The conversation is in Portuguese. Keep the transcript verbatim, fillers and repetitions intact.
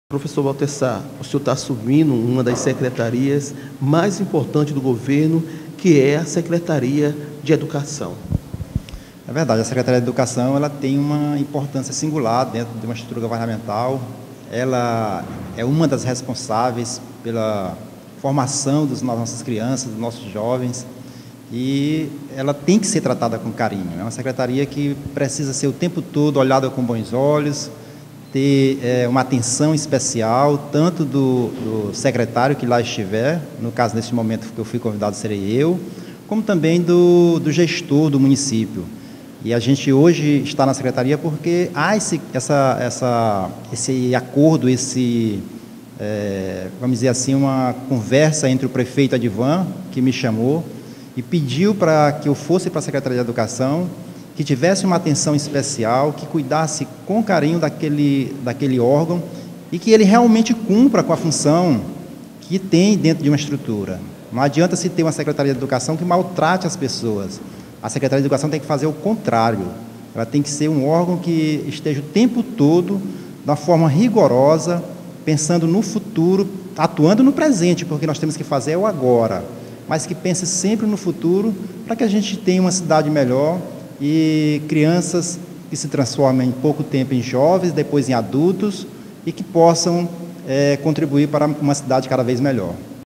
Professor Baltessar, o senhor está assumindo uma das secretarias mais importantes do governo, que é a Secretaria de Educação. É verdade, a Secretaria de Educação ela tem uma importância singular dentro de uma estrutura governamental. Ela é uma das responsáveis pela formação das nossas crianças, dos nossos jovens, e ela tem que ser tratada com carinho. É uma secretaria que precisa ser o tempo todo olhada com bons olhos, ter é, uma atenção especial, tanto do, do secretário que lá estiver, no caso, nesse momento que eu fui convidado, serei eu, como também do, do gestor do município. E a gente hoje está na secretaria porque há esse, essa, essa, esse acordo, esse, é, vamos dizer assim, uma conversa entre o prefeito Advan, que me chamou, e pediu para que eu fosse para a Secretaria de Educação, que tivesse uma atenção especial, que cuidasse com carinho daquele, daquele órgão e que ele realmente cumpra com a função que tem dentro de uma estrutura. Não adianta se ter uma Secretaria de Educação que maltrate as pessoas. A Secretaria de Educação tem que fazer o contrário. Ela tem que ser um órgão que esteja o tempo todo, de uma forma rigorosa, pensando no futuro, atuando no presente, porque nós temos que fazer é o agora, mas que pense sempre no futuro, para que a gente tenha uma cidade melhor e crianças que se transformem em pouco tempo em jovens, depois em adultos, e que possam é, contribuir para uma cidade cada vez melhor.